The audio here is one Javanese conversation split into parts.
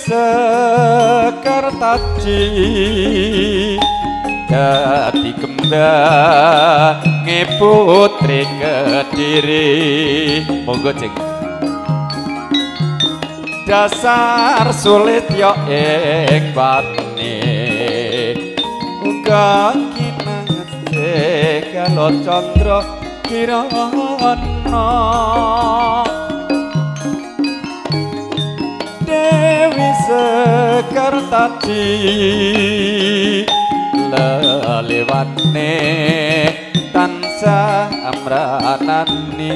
Sekartaji dadi kembange putri Kediri monggo ceng dasar sulit yo ing bane uga kinangse kalo Candra Kirana Dewi Sekartaji lelewane tansah amranani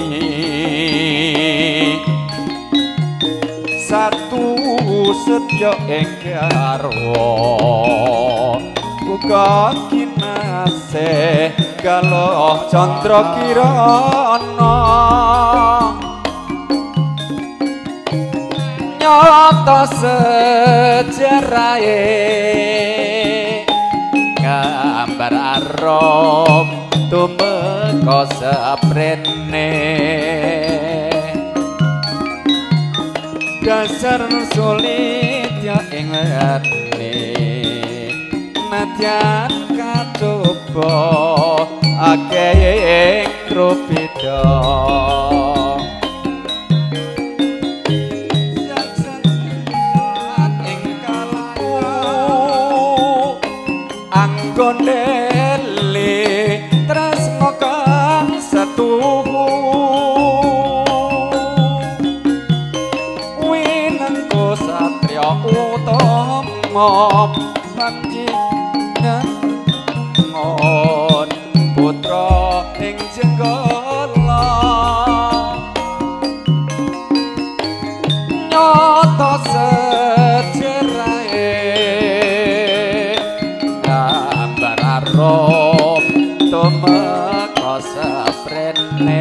satu setya ing garwa uga kinasih kalo Candra Kirana nyata sejarahe gambar arom tumeka saprene dasar sulit ya ing lane nadyan kacoba akeh ing rupida gondeli tresno kang setuhu winengko satya utama panjenengan putra ing jenggala nyata Rob tumeka saprene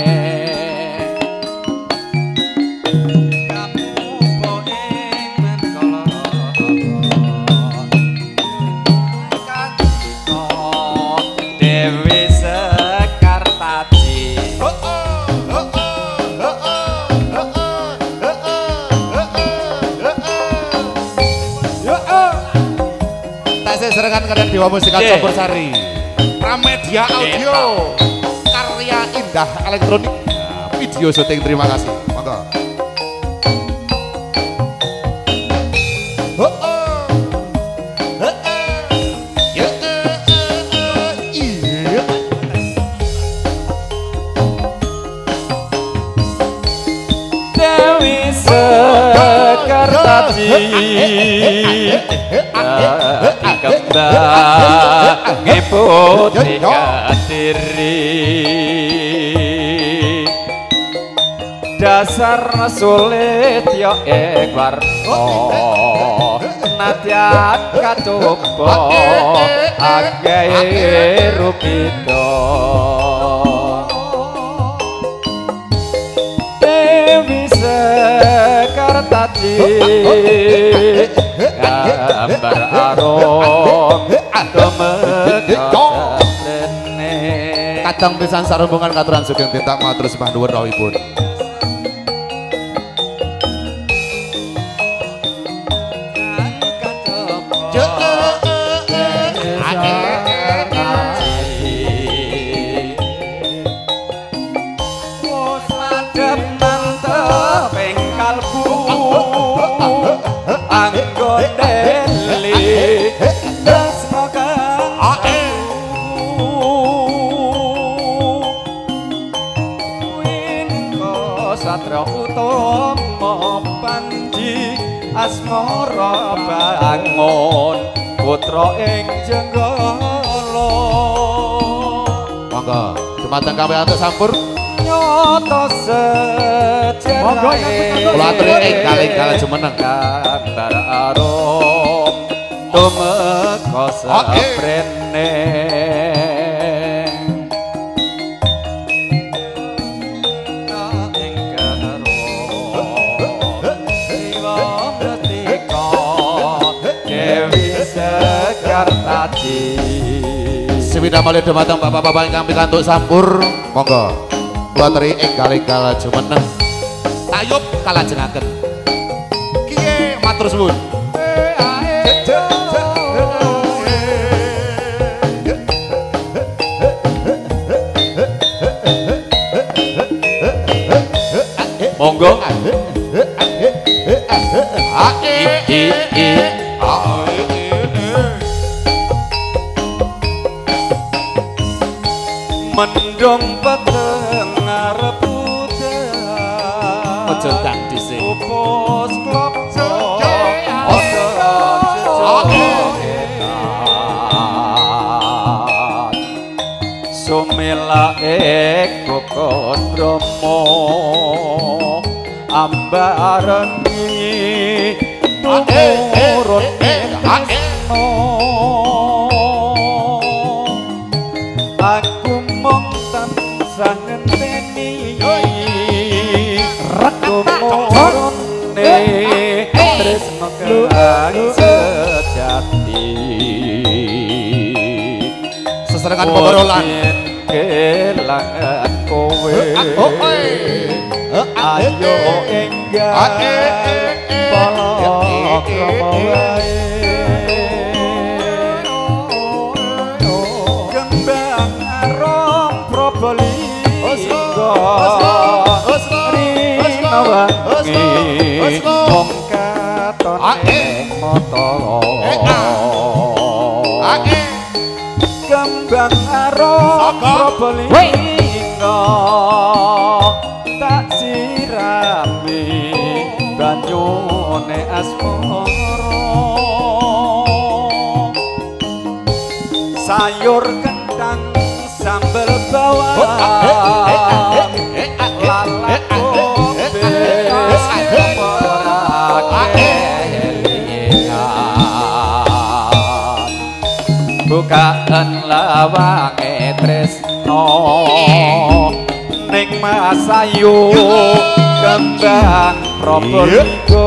kapupo ing mengkala katiko Dewi Sekartaji serengan kalian Dewa Musikal Campursari Pramedia Audio karya indah elektronik video syuting terima kasih monggo Dewi Sekartaji kembange putri Kediri dasar sulit yo ing warna nadyan kacoba akeh rupida Dewi Sekartaji gambar arom kadang pisan sarungan katuran sugeng tintak matur sembah nuwun rawuhipun Satria utama panji asmara bangun putra ing jenggala monggo dumateng kami atur sampur nyata sejarahe kula aturi enggal-enggal jumeneng gambar arom tumeka saprene Sekartaji sewida malih dumateng bapak-bapak ingkang pikantuk sampur monggo kula aturi enggal-enggal jumeneng tayub kalajengaken kiye matur matur suwun. Monggo. Mendong peteng ngarep udan. Aja tak dhisik. Upos klop Sumela kokon Bromo ambarengi turun aku mong tansah ngenteni rekomorone tresno kang sejati seserengan pemorolan kelangan kowe ayo enggak polok wae kembang arom probolinggo rina wangi wong katone motoro kembang arom probolinggo tak sirami banyune asmara sayur kentang sambel bawang lalak kopi bukaan lawange tresno ning Masayu kembang Probolinggo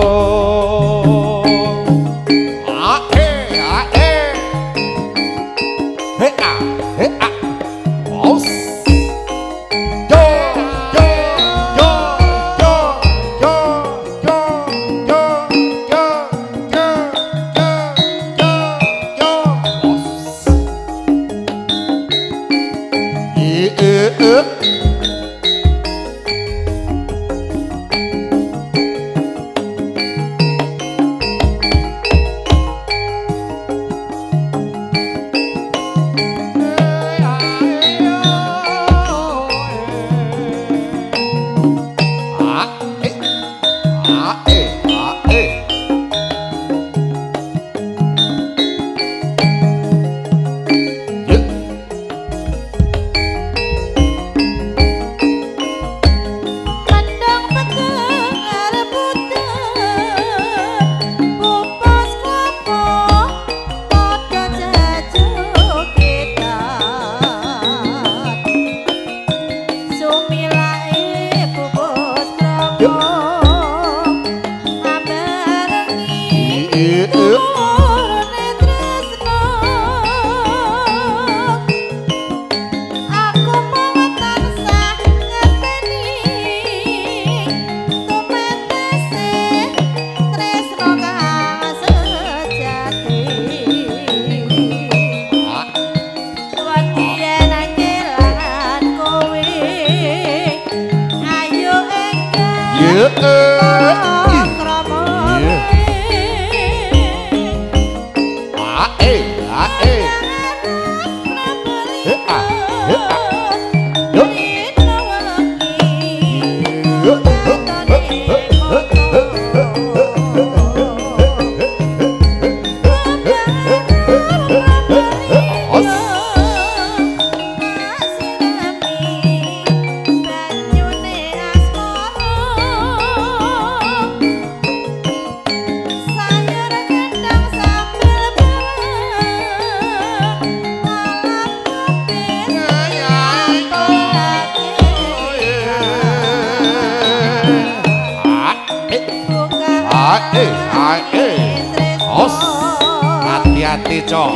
Hati-hati, Cok.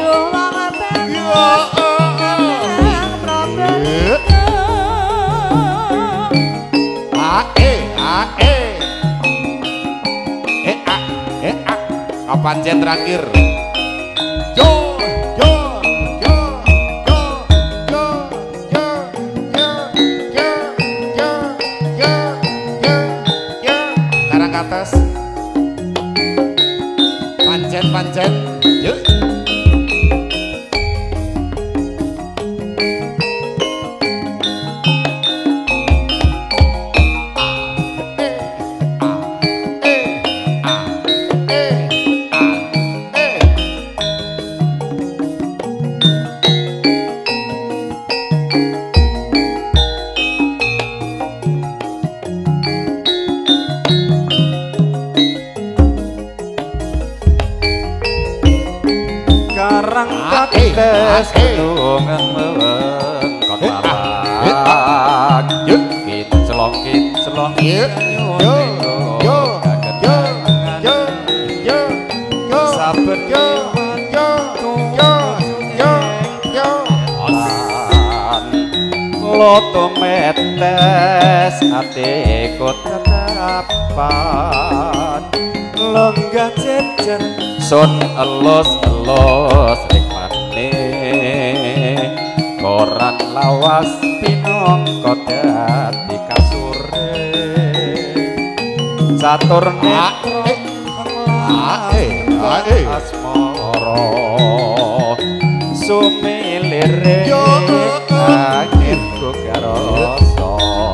Kapan terakhir? Yo yo yo yo yo yo yo yo yo yo yo yo Karang atas pancen yuk. Kates tulungan mewengkon malang kit celong saben loto metes atiku tetapan lenggah jejer sun elus rikmane koran lawas pinangka dadi kasure catur netra asmara sumilire angin garasa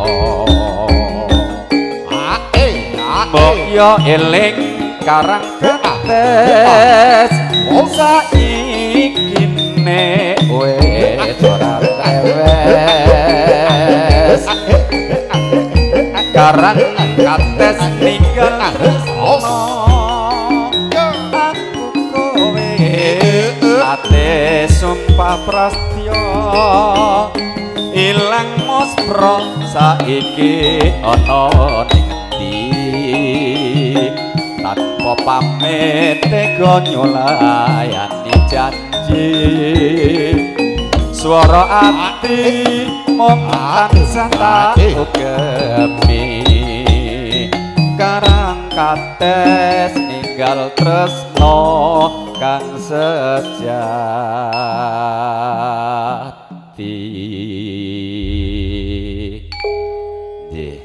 mbok yo eling karang kates saiki nek wis ora tewes karang kates ninggal aku kowe ate sumpah prastya ilang mospro saiki ana ning endi tanpa pamit tega nyulayani janji swara ati mung tansah tak ugemi karang kates ninggal tresno kang sejati nggih.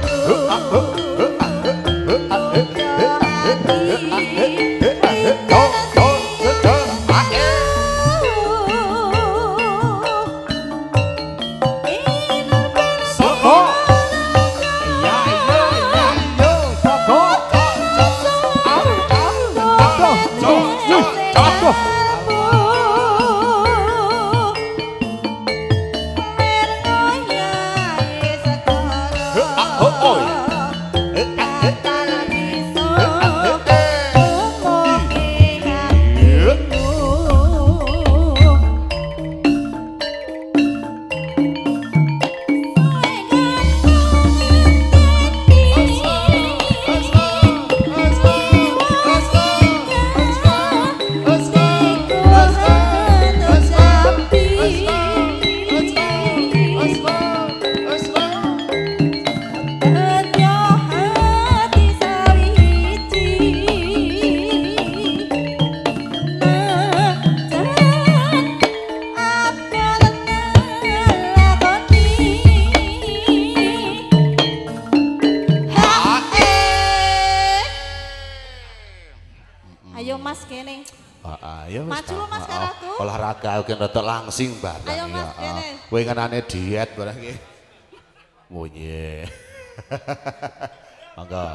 Olahraga oke rada langsing barang. Ayo Mas kene. Kowe ngenane diet barang iki. Munye. Monggo.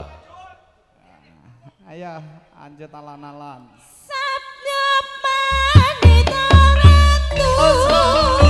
Ayo anjet alan-alan. Sabda panita ratu.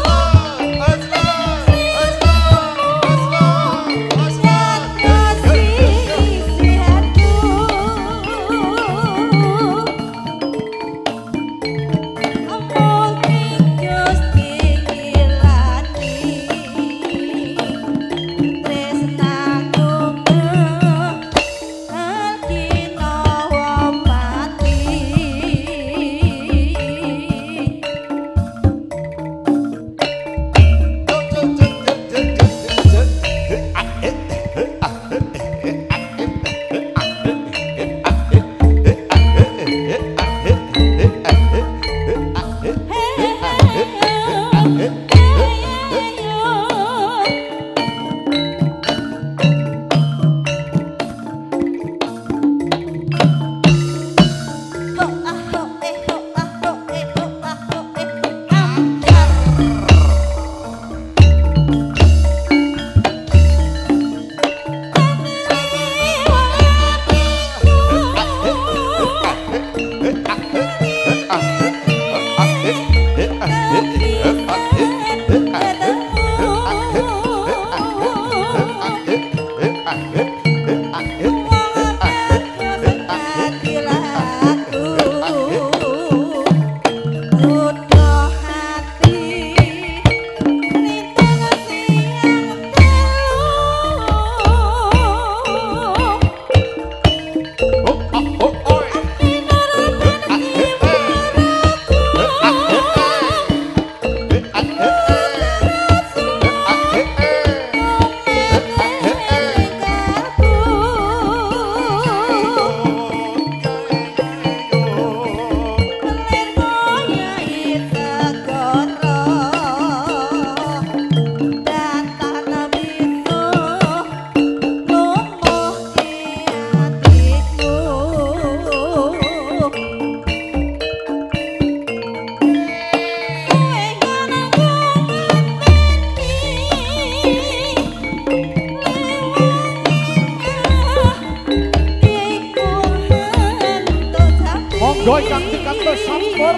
Monggo ingkang dikatos sampur.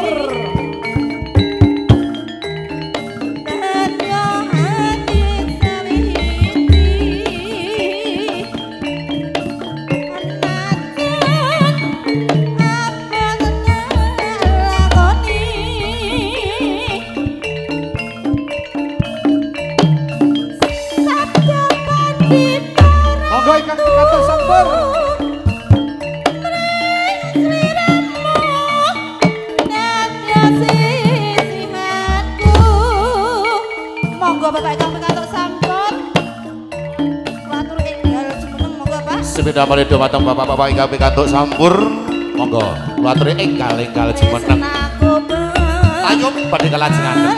Monggo ingkang dikatos sampur. Bapak ingkang pikantuk sampun. Matur enggal jumeneng monggo Pak. Sepeda mari dumateng bapak-bapak ingkang pikantuk sampur. Monggo, matur enggal jumeneng. Ayo badhe kalajengaken.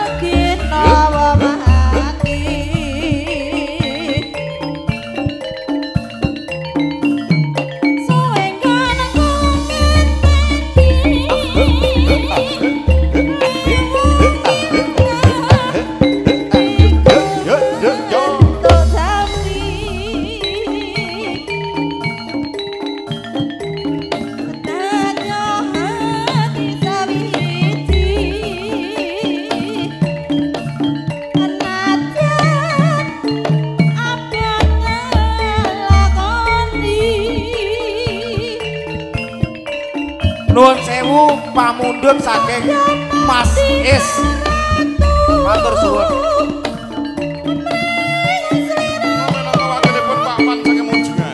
Nuwun sewu pamundhut saking Mas Is. Matur suwun. Wakilipun Pak Pan saking Munjungan.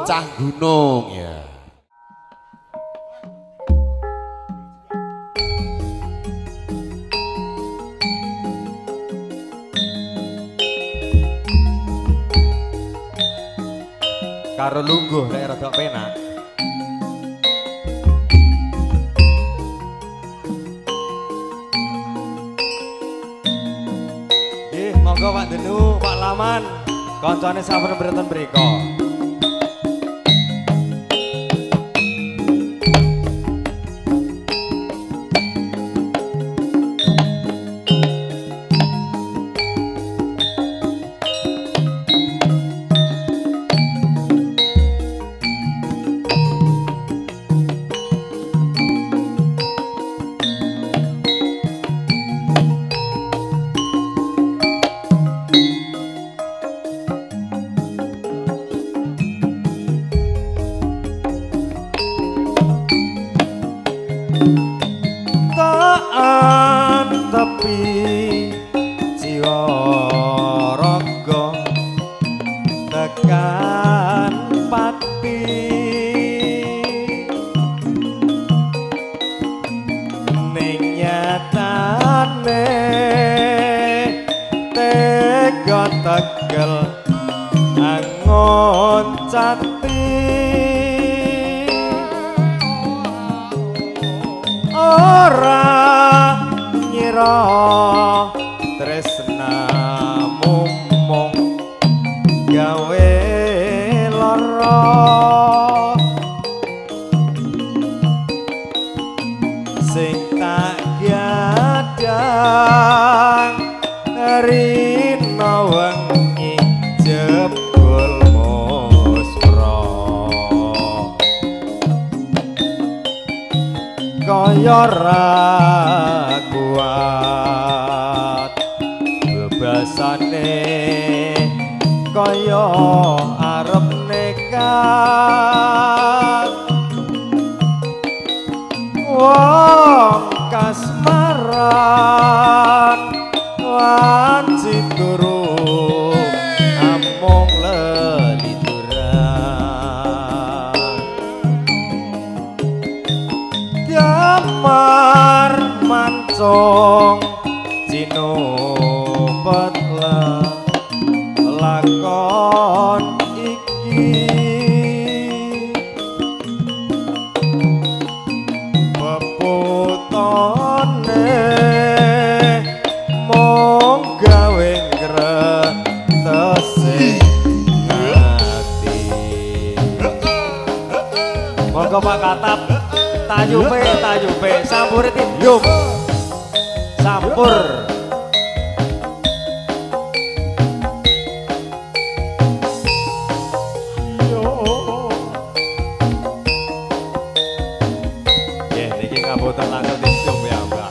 bocah gunung ya. Karo lungguh lek rada penak. Nggih, monggo Pak Denu, Pak Laman, kancane sampun berenten mriko. Tegel angon cati ora ngira tresnamu mung gawe lara sing tak gadang rina wengi jebul muspra kaya ra kuat bebasane kaya arep nekat wong kasmaran wanci turu among lelituran damar mancong cinopet lakon iki peputone mong gawe ngretesi ati monggo Pak Katap tayupe sampure tidium sampur nggih niki ngaboten langkung tidium ya Mbak.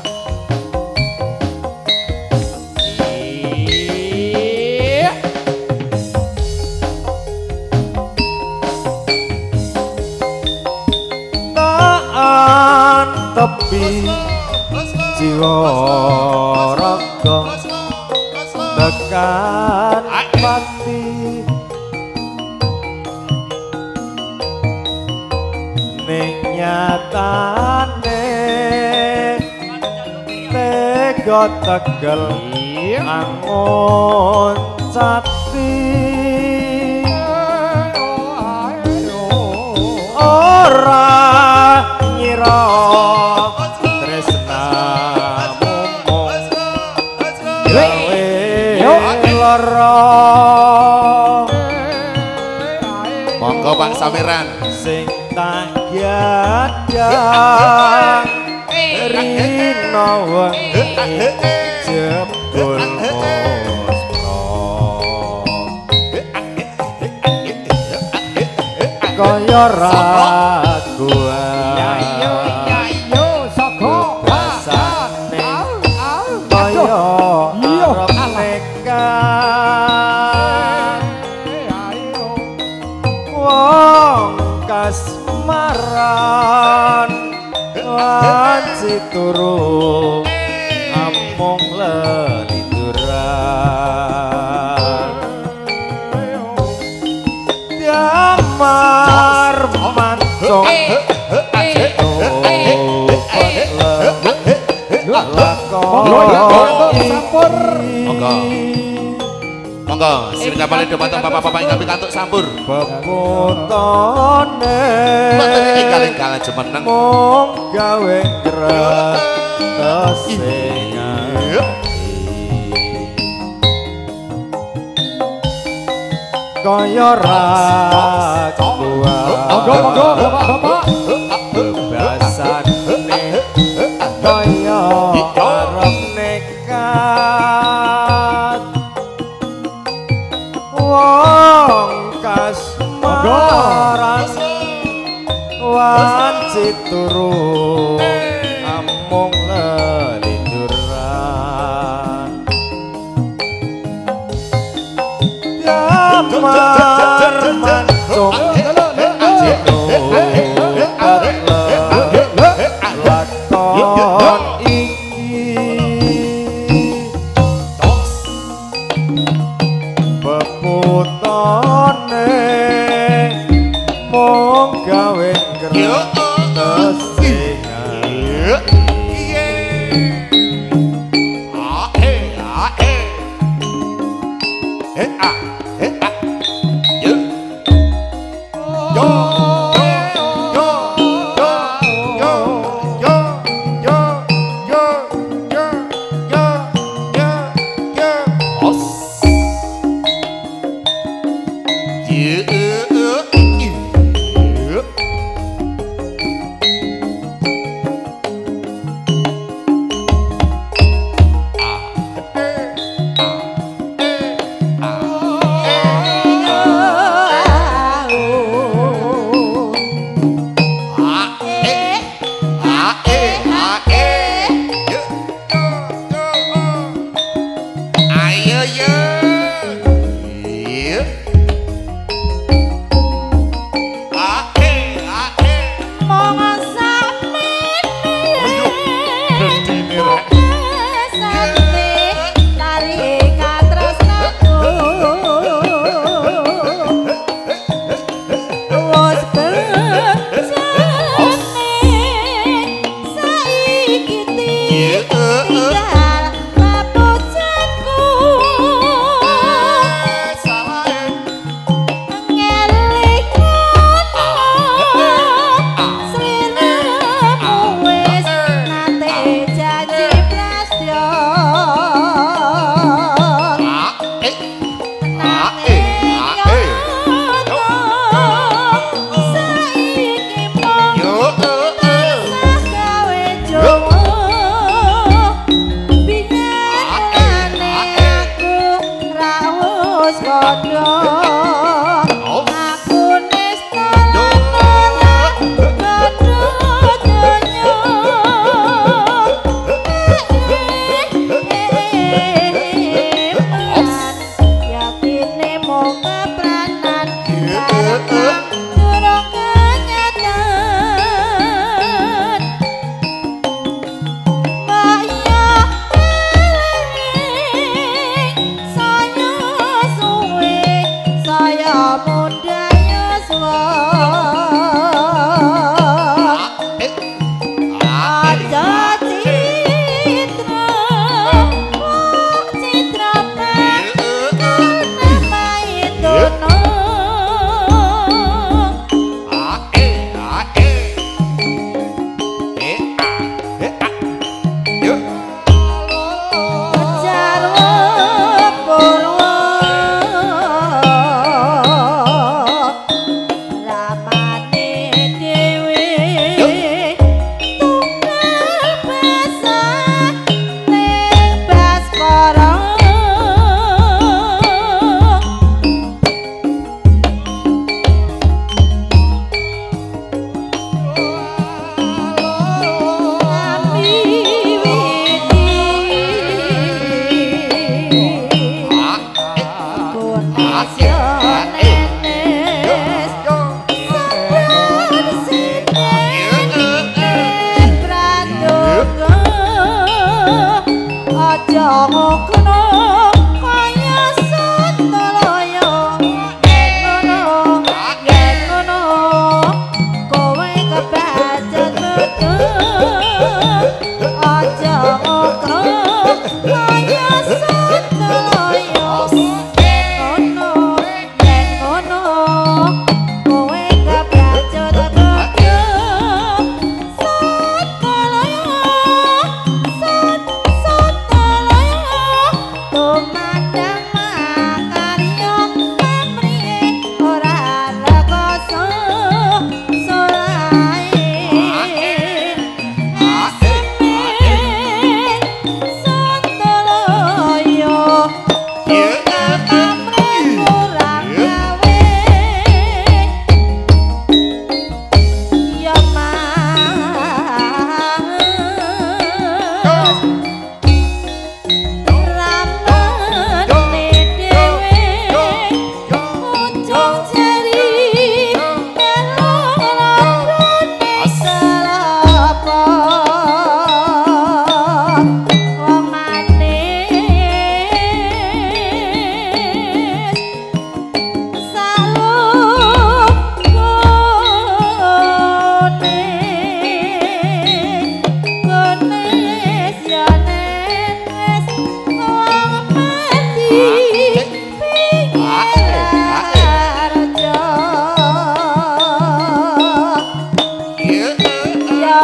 Tepi jiwa raga tekan pati ning nyatane tega tegel angon cati ora ngira tresnamu mung gawe lara Monggo Pak Samiran sing tak gadang rina wengi jebul muspra kaya raguan yayo saka basane kaya arep nekat wong kasmaran wanci turu amung lelituran damar Monggo, sing kapale dhumateng bapak-bapak ingkang pikantuk sampur. Peputone Enggal-enggal jemeneng. mung gawe gretesingan kaya rakuan Monggo bapak-bapak. basane kaya arep nekat wong kasmaran wanci turu amung lelinduran damar mancung jino lakon iki peputone mung gawe gretesingan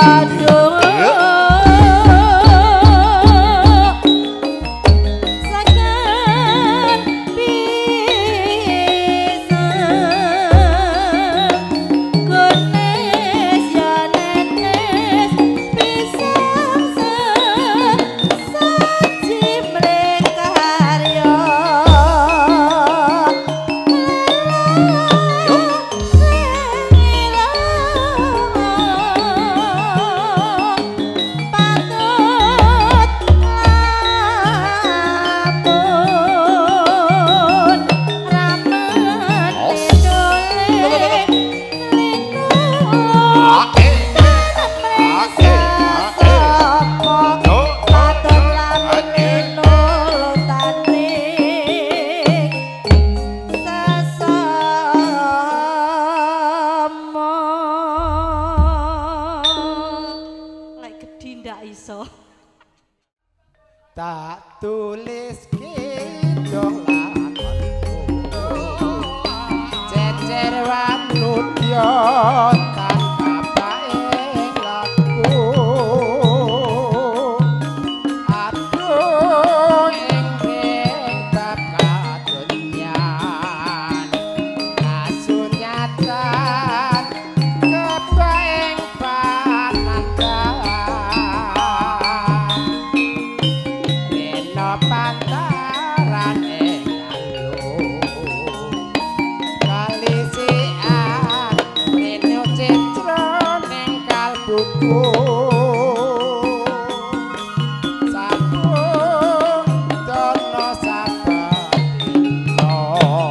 Tak tulis kidong lakonku cecer wanudya tanpa bae laku aduh ing bab kadonyan kasunyatan kebaeng panandang pantaran engalu kalisian rene citra ning kalbuku sabung dono sabadino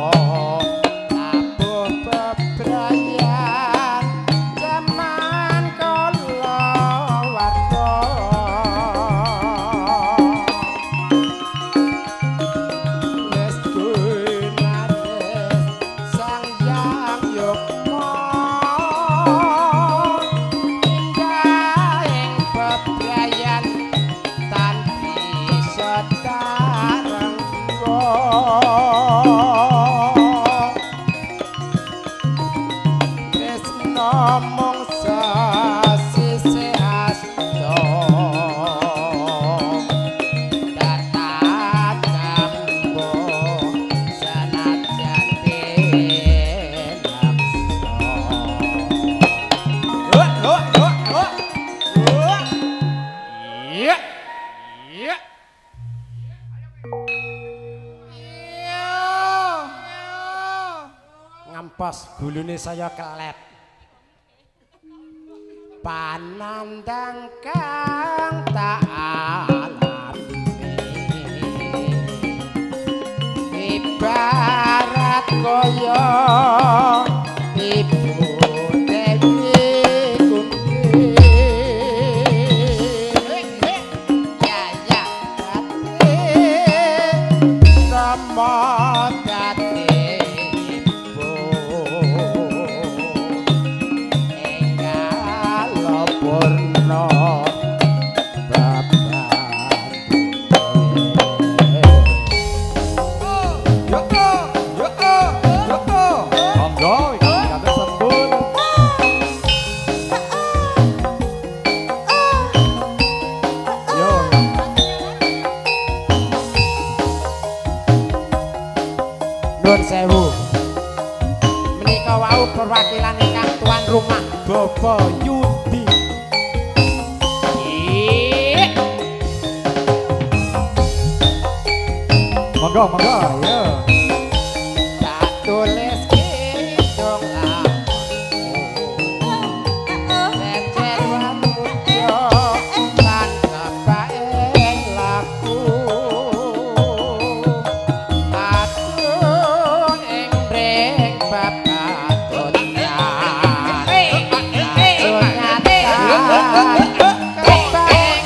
labuh bebrayan jaman kala warga ngomong sasise asto datang kambo sanajan iya iya Ngampas gulune saya kelet. Panandang kang tak alami ibarat kaya ibu dewi kunti ya ya dati rama dati ibu purna Monggo iki kate sembun. Yo. Nuwun sewu. Menika wau perwakilan ingkang tuan rumah Bapak Yudi. Monggo, monggo, ya. tak tulis kidung lakonku cecer wanudya tanpa bae laku aduh ing mring bab kadonyan kasunyatan kebaeng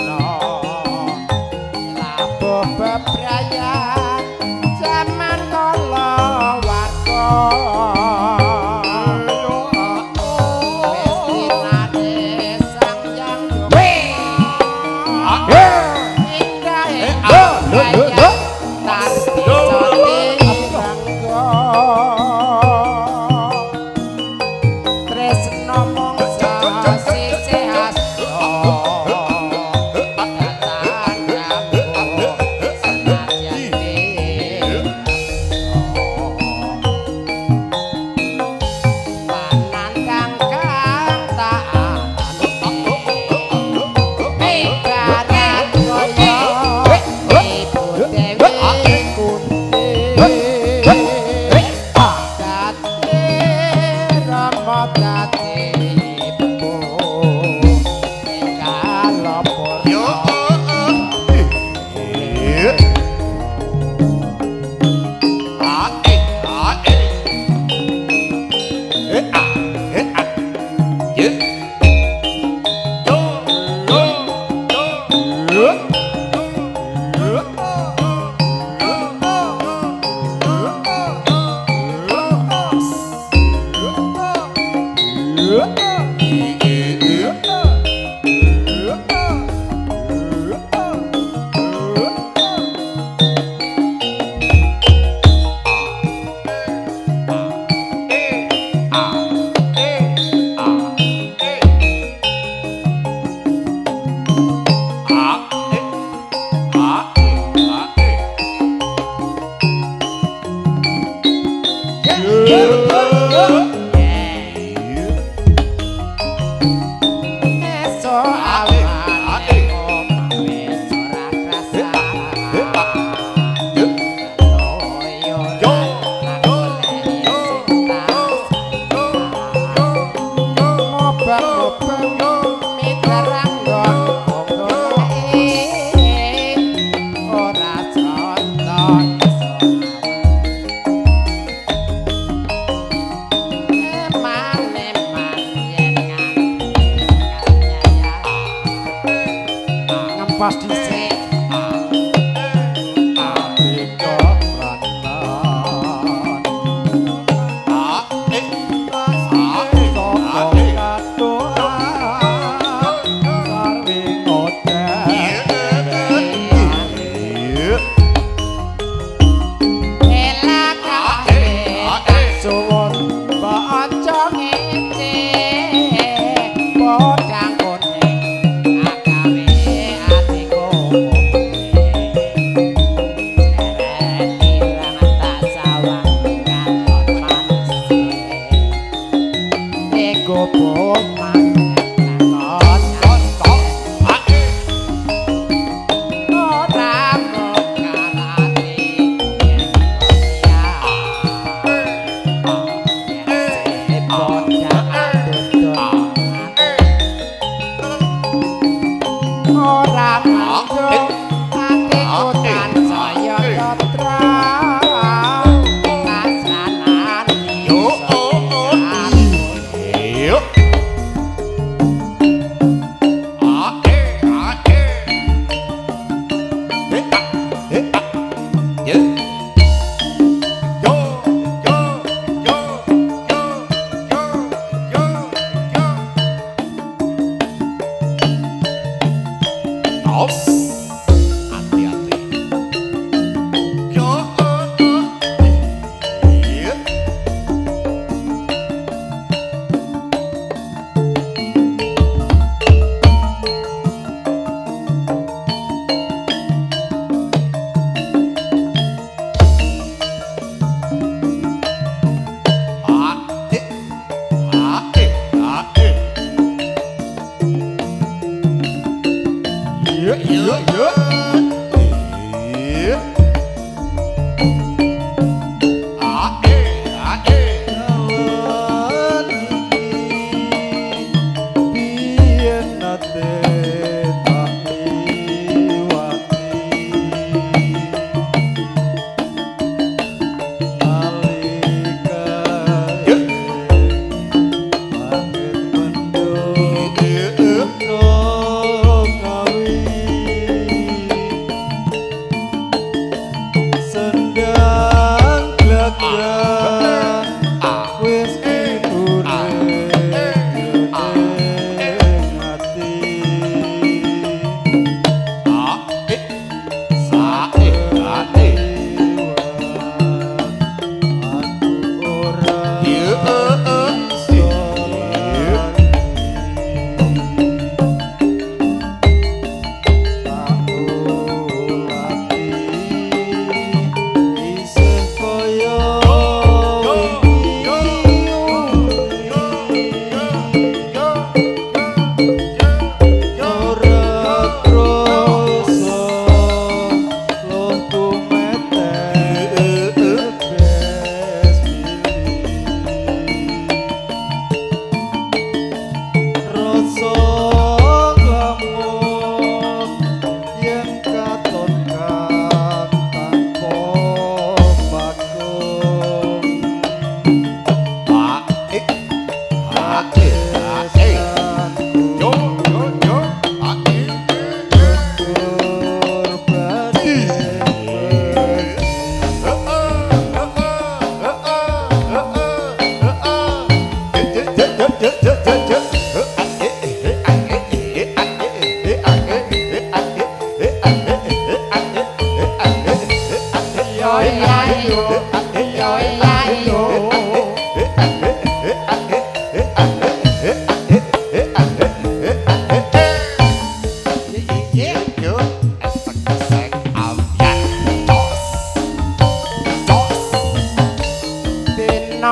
bebrayan zaman Esok awan omah wis ora krasa. Loyo ngobak-ngobak mitarang nggon kongkone ora contoh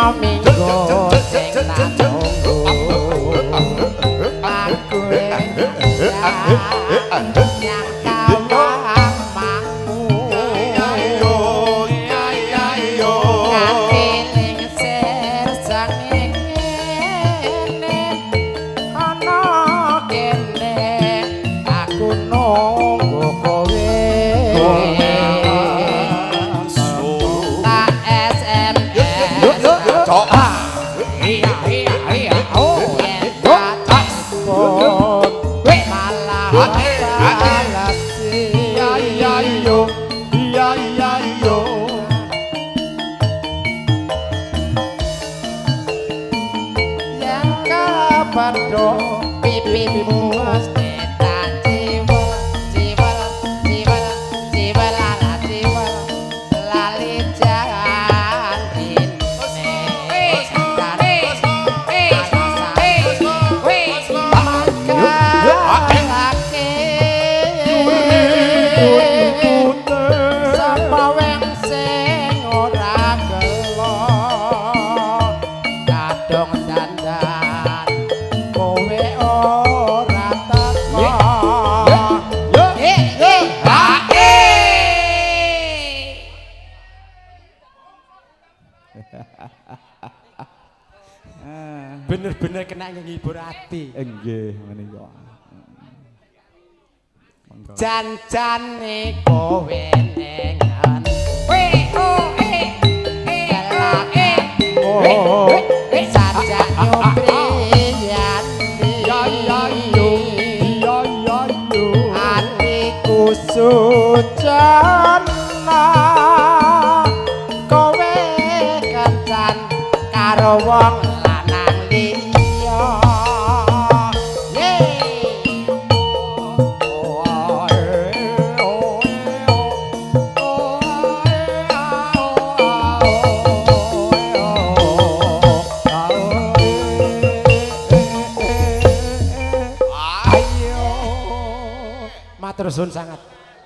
minggu sing tak tunggu aku yang kawang mangmu nganti lingsir sangene ana kene aku nunggu kowe tak SMS Bandung pipimu mesti tak ciwel ala ciwel lali jalan sapa weng sing ora gelo kadung dandan kowe ora teko Bener-bener kena ngehibur hati. Nggih menika. Jan-jane kowe nengan sajak nyobrian hatiku sucana kowe kencan karo wong lanang liya matur suwun sangat.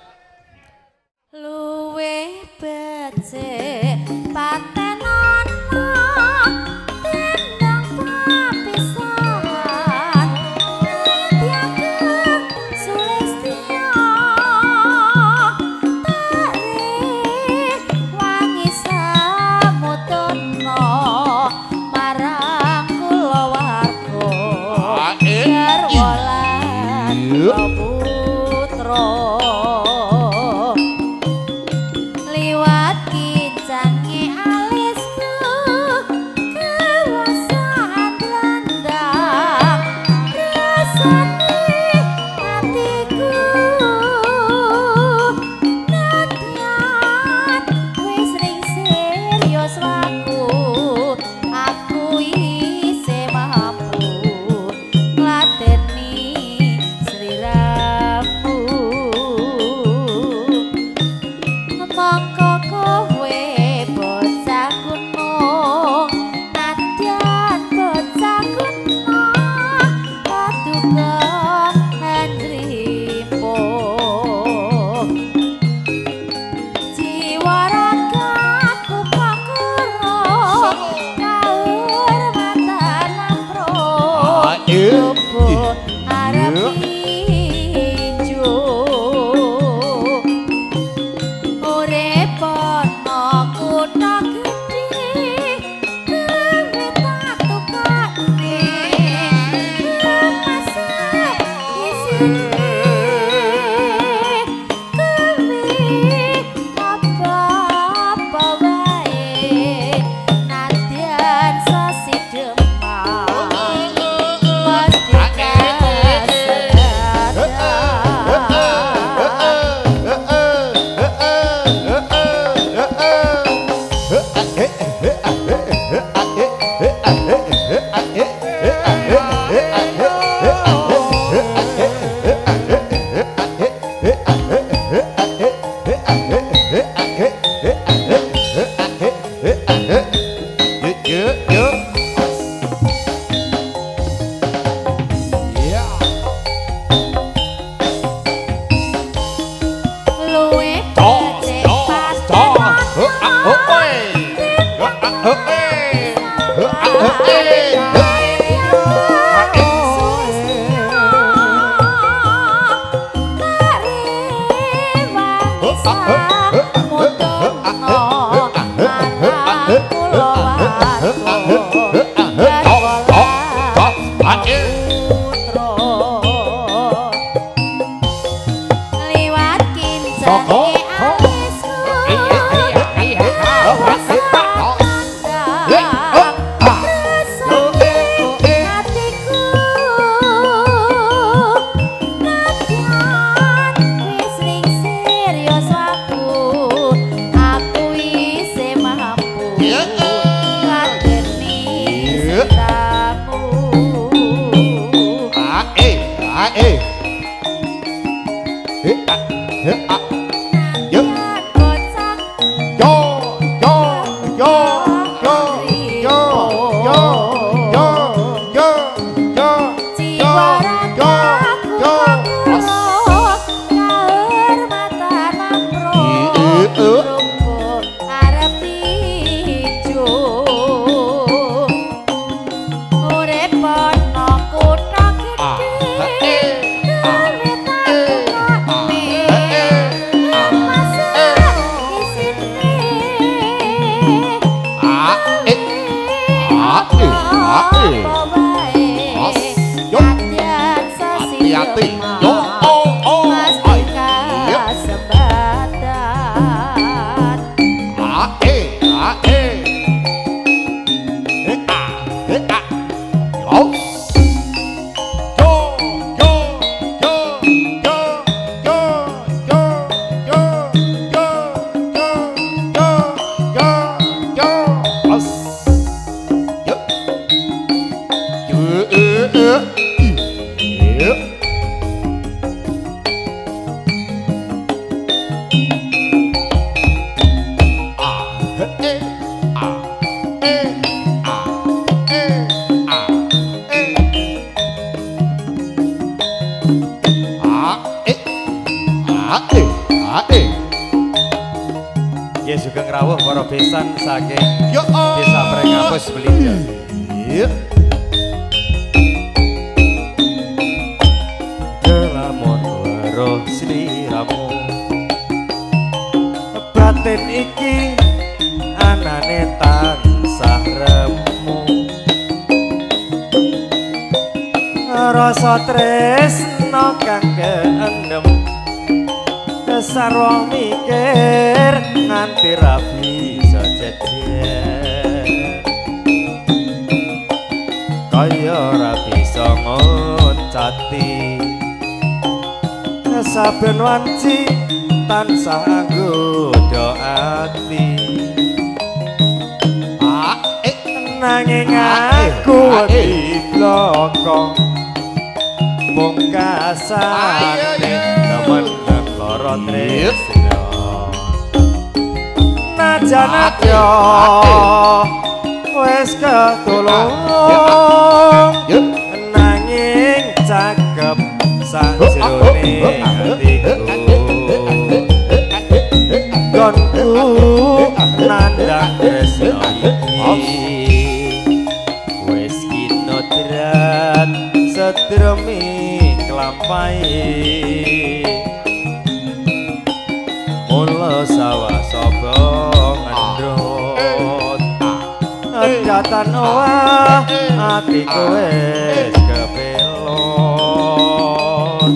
Luwih becik patenono tendang papisahan tiagem sulistya tarik wangi samudana marang kulawarga garwa lan putra liwat kicange alisku kewasaan landang rasane hatiku nadyan wis ring serius waku aku isih mampu ngladeni sliramu mongko kowe bocah gunung nadyan bocah gunung paduka handripo jiwa ragaku pakura kaurmatan ampro luput arep ijo urip ana kutha gedhe kowe tak tukane masa isine kowe apa-apa wae nadyan sasi demak mesti luwih becik pas Ya juga ngerawuh para besan saking Desa Prengapus Belinja. Lamun weruh sliramu batin iki anane tansah remu rasa tresno kang keendem sarwa mikir nganti ra bisa jejer kaya ra bisa ngoncati saben wanci tansah anggoda ati nanging aku wedi bloko mungkasan temen lara tresno najan yo wis ketulung nanging cakep sajroning atiku gonku nandang tresno iki wis kinodrat sedremi kelampahi mula sawah sapa ngendhot datan wah atiku wis kepelot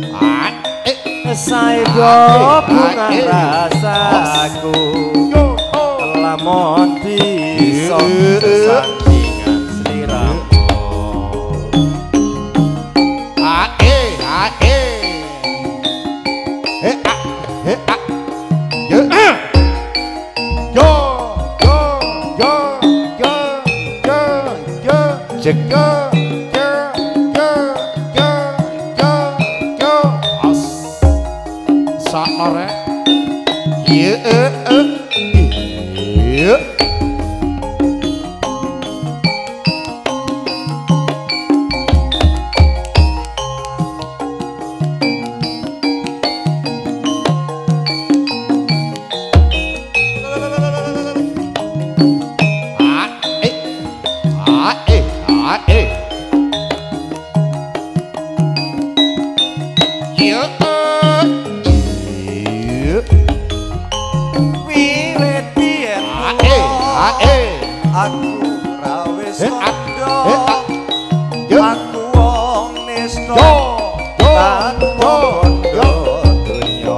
saeba bunga rasaku lamun bisa sandingan sliramu aku rawis Eh, kondo yo. aku wong nisno Yo. tanpa kondo dunya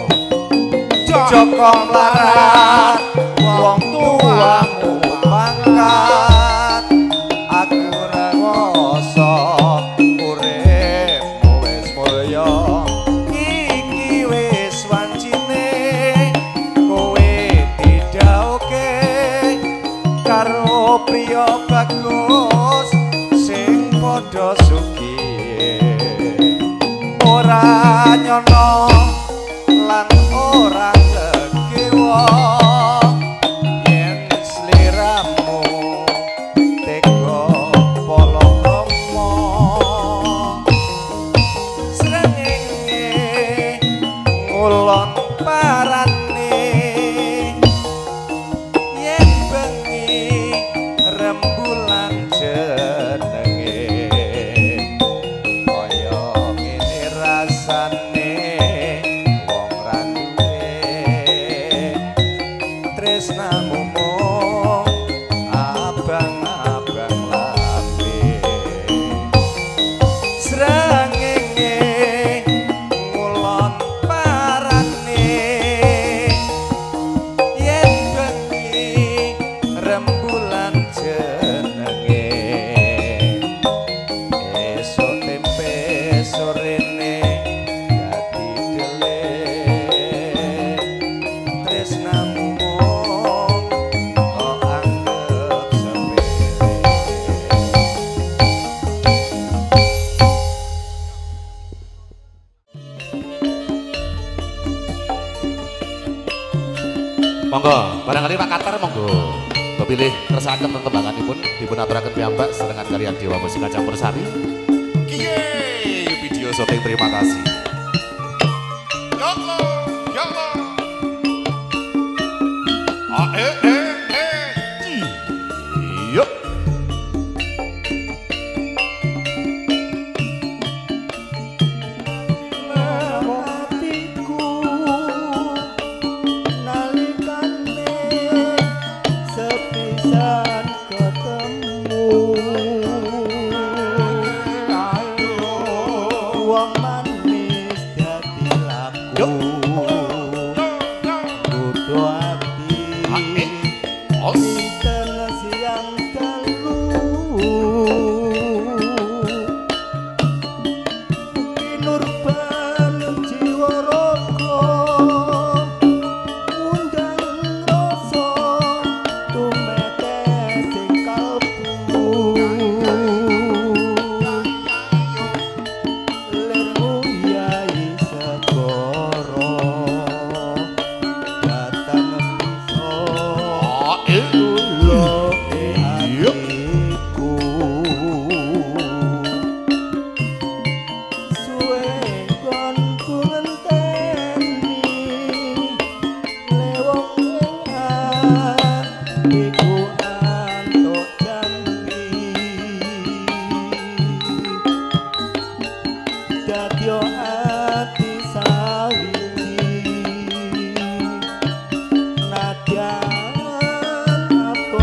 Joko mlarat wong tuamu pangkat aku rewoso uripmu wis mulya iki wis wancine kowe didhauke karo priya bagus sing padha sugih ora nyono lan ora kekewa yen sliramu tega polokrama srengenge ngulon parane yen bengi rembulan jenenge kaya ngene rasane wong ra duwe tresnamu mung abang-abang lambe srengenge ngulon parane yen bengi rembulan jenenge esuk tempe sorene dadi delik tresnamu mung kok anggap sepele Monggo, barangkali Pak Katar monggo. Kepilih kersakaken perkembanganipun dipun aturaken piyambak serengan kalian Dewa Musika Campursari. Kiye, video syuting terima kasih. Yoko, yoko. Yuk. hatiku nalikane sepisan ketemu wong manis dadi laku kudu ati Os. pinten siang telu Nurban jiwa raga undang rasa tumete sing kalbu lermu yai segoro datang bisa Tulo hatiku suwe kon ku ngenteni lewong hatiku antuk janji dadya ati sawiji nadyan apa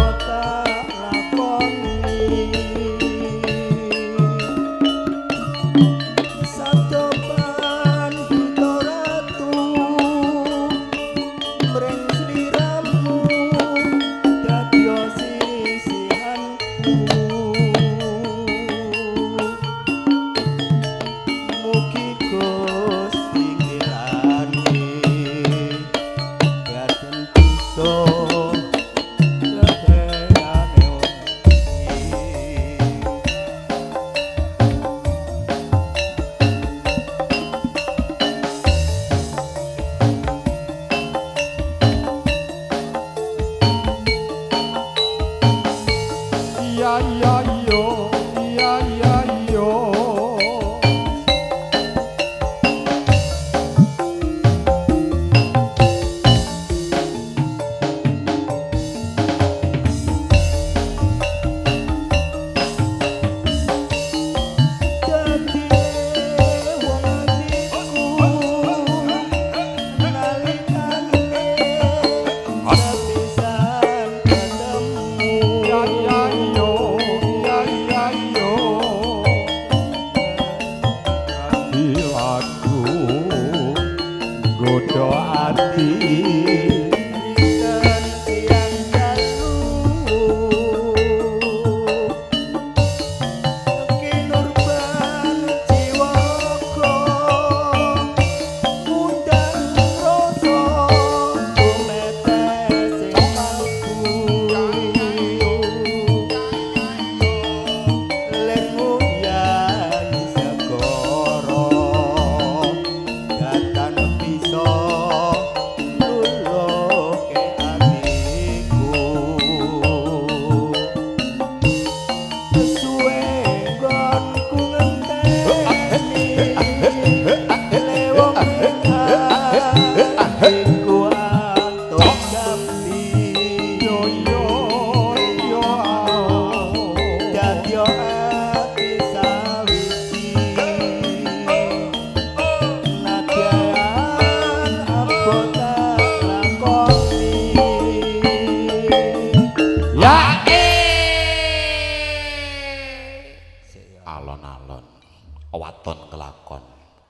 waton kelakon.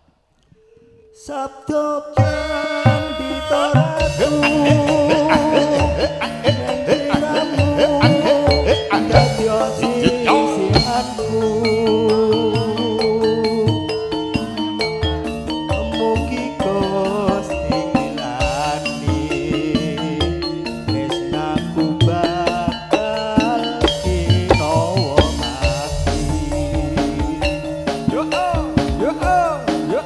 Sabdo pandita ratu dadya sisihanku mugi Gusti ngilani tresnaku bakal kinawa mati. Yo yo yo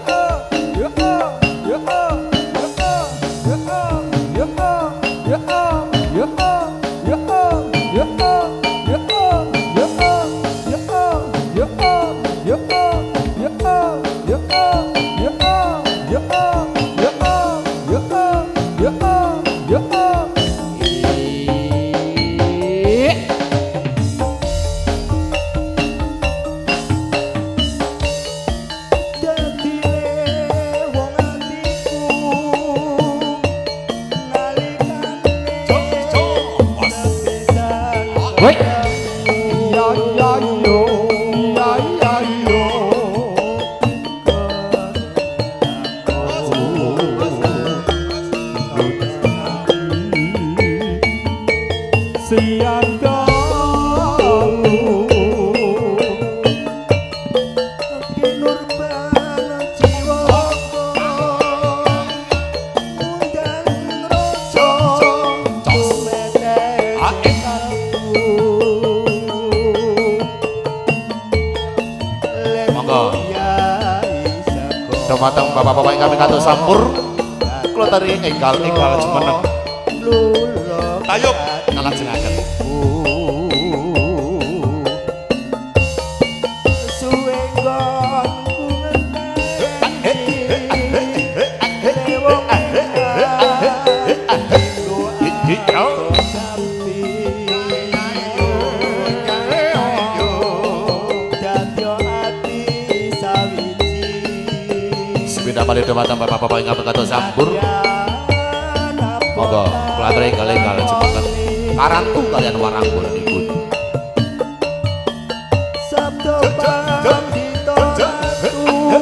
siang dalu kinurban jiwa undang raja tumete monggo dumateng bapak-bapak ingkang pikantuk sampur kula tari enggal jumeneng ayo ngalajengaken suwe nggonku sepeda malih dumateng bapak-bapak ingkang pikantuk sampur monggo kula aturi enggal jumeneng karantu kalian waranggul niku sabdo pandita ratu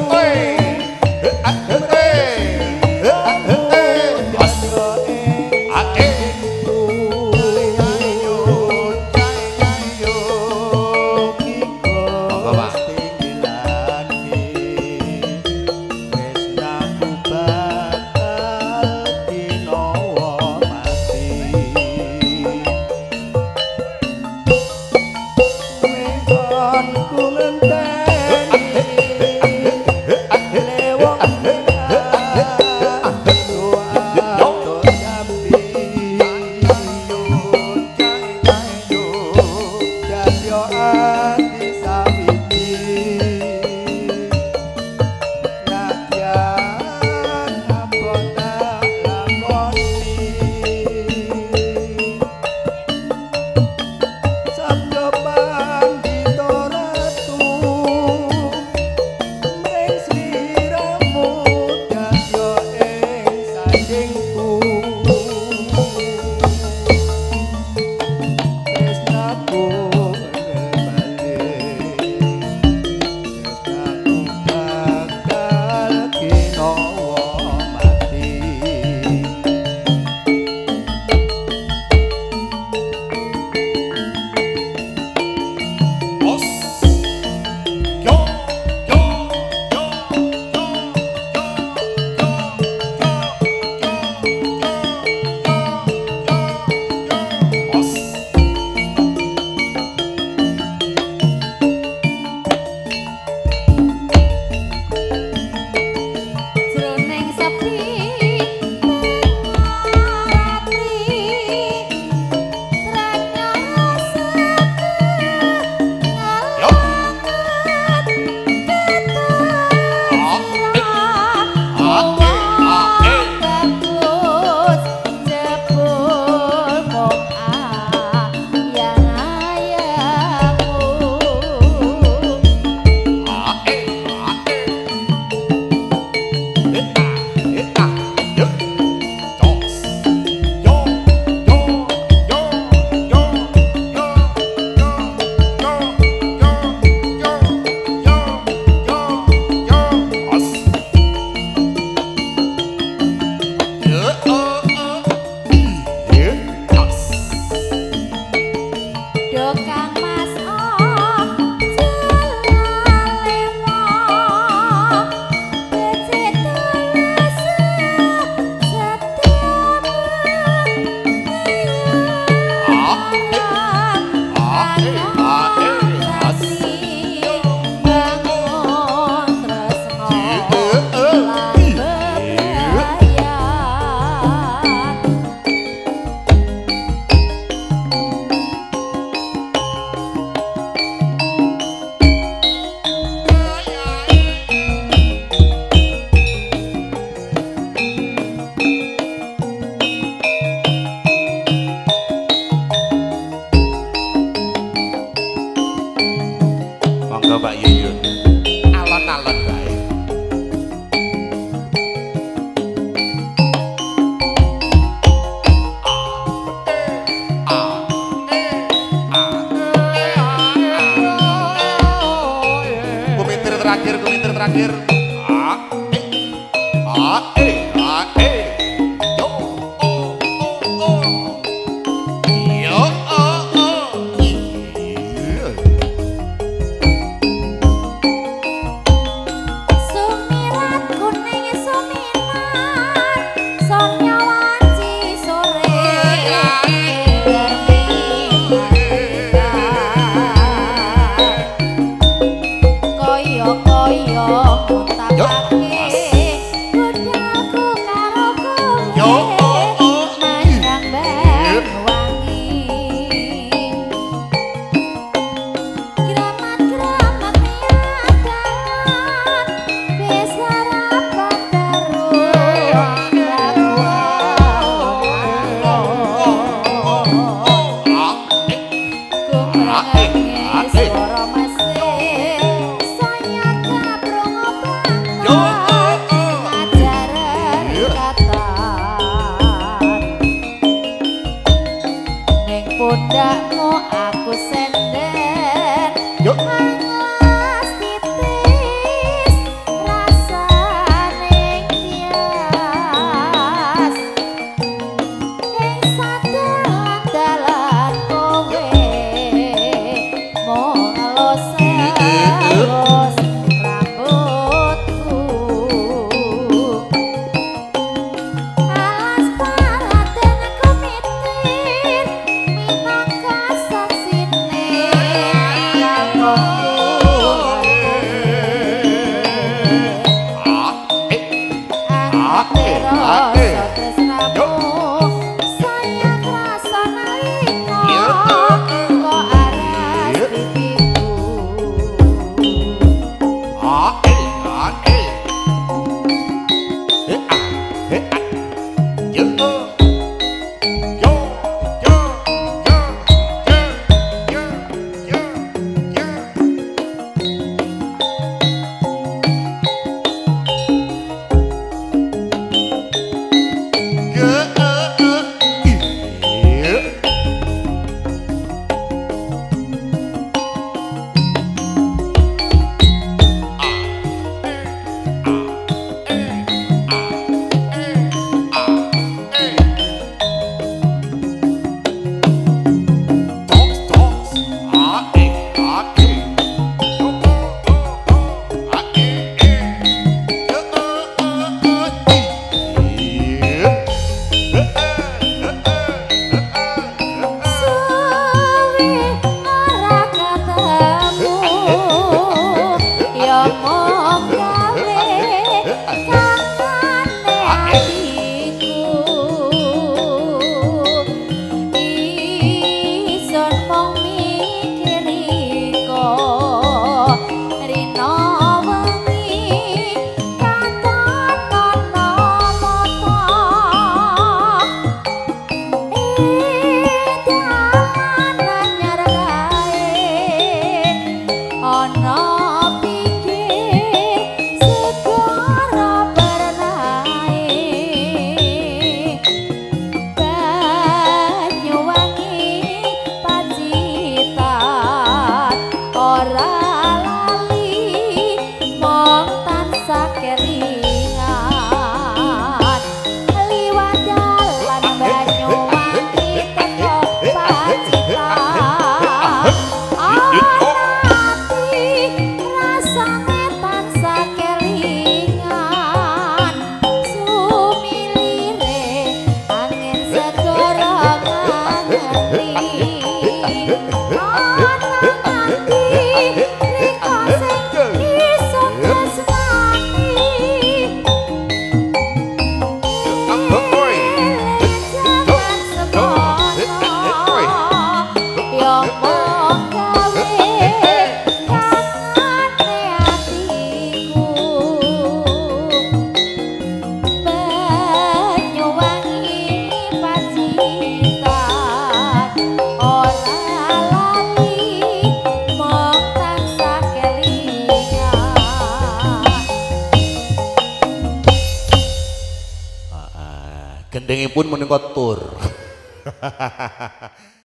terakhir, kulintir terakhir. Yo, oh, oh, oh. Yo, oh, oh. Iya. Sumirat kuning sumirat Sonya wanci sore Koyo-koyo mutakake Kudaku karo Yo, kowe oh, oh. Manyang Banyuwangi Gramat-gramat niatan Bisa rapat terus Lagu Kumrengenge swara mesih Saya kaprung Yo, oblangkon oh, oh. Ngajaran ikatan Ning pundakmu aku sender Yo. Angas titis Rasaning tias Ing sadalan-dalan kowe Mung alus-alus rambutku Alas paraden kumitir Minangka saksine Gendengipun menika tur.